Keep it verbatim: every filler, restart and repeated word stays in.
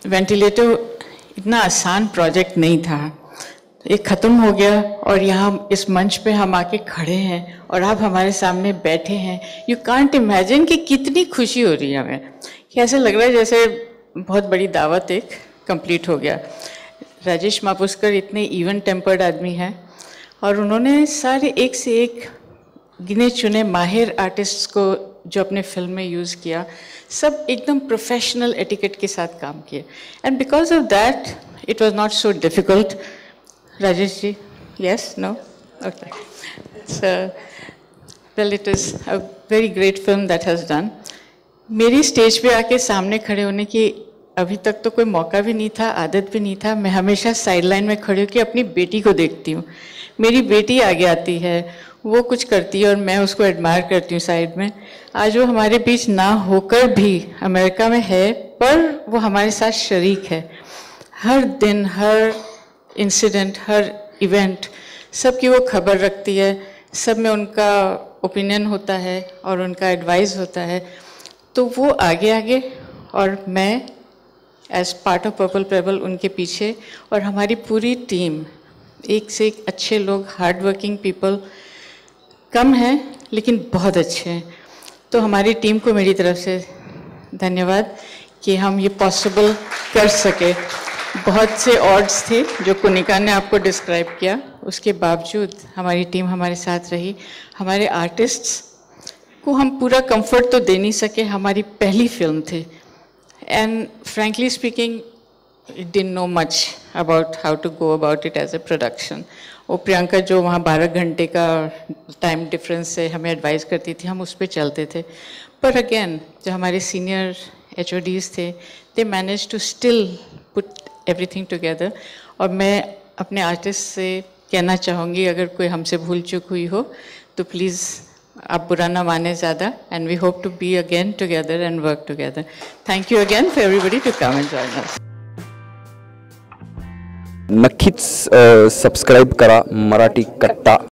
Ventilator इतना आसान project नहीं था। ये ख़त्म हो गया और यहाँ इस मंच पे हम आके खड़े हैं और आप हमारे सामने बैठे हैं। यू कांट इमेजिन कि कितनी खुशी हो रही है हमें, कि ऐसा लग रहा है जैसे बहुत बड़ी दावत एक कंप्लीट हो गया। राजेश मापुस्कर इतने इवन टेम्पर्ड आदमी हैं और उन्होंने सारे एक से एक गिने चुने माहिर आर्टिस्ट्स को जो अपने फिल्म में यूज़ किया, सब एकदम प्रोफेशनल एटिकेट के साथ काम किए। And because of that it was not so difficult. Rajesh ji, yes, no, okay, so well, it is a very great film that has done. मेरी स्टेज पे आके सामने खड़े होने की अभी तक तो कोई मौका भी नहीं था, आदत भी नहीं था। मैं हमेशा साइड लाइन में खड़ी होकर अपनी बेटी को देखती हूँ। मेरी बेटी आगे आती है, वो कुछ करती है और मैं उसको एडमायर करती हूँ साइड में। आज वो हमारे बीच ना होकर भी अमेरिका में है, पर वो हमारे साथ शरीक है। हर दिन, हर इंसिडेंट, हर इवेंट, सब की वो खबर रखती है, सब में उनका ओपिनियन होता है और उनका एडवाइस होता है। तो वो आगे आगे और मैं as part of purple pebble उनके पीछे, और हमारी पूरी टीम, एक से एक अच्छे लोग, हार्ड वर्किंग पीपल कम हैं लेकिन बहुत अच्छे हैं। तो हमारी टीम को मेरी तरफ से धन्यवाद कि हम ये पॉसिबल कर सके। बहुत से ऑड्स थे जो कुनिका ने आपको डिस्क्राइब किया, उसके बावजूद हमारी टीम हमारे साथ रही। हमारे आर्टिस्ट्स को हम पूरा कंफर्ट तो दे नहीं सके, हमारी पहली फिल्म थी, and frankly speaking it didn't know much about how to go about it as a production. वो प्रियंका जो वहाँ बारह घंटे का टाइम डिफरेंस से हमें एडवाइस करती थी, हम उस पर चलते थे। पर अगेन जो हमारे सीनियर एच ओ डीज़ थे, they manage to still put everything together. और मैं अपने आर्टिस्ट से कहना चाहूँगी, अगर कोई हमसे भूल चूक हुई हो तो प्लीज़ आप बुरा ना माने ज़्यादा, and we hope to be again together and work together. Thank you again for everybody to come and join us. नक्कीच सबस्क्राईब करा मराठी कट्टा।